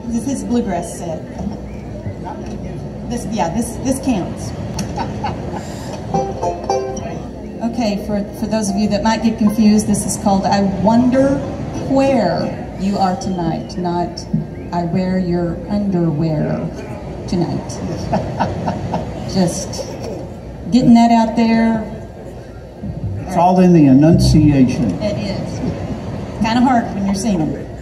This is bluegrass set. This counts. Okay, for those of you that might get confused, this is called I Wonder Where You Are Tonight, not I Wear Your Underwear Tonight. Just getting that out there. It's all in the enunciation. It is. Kind of hard when you're singing.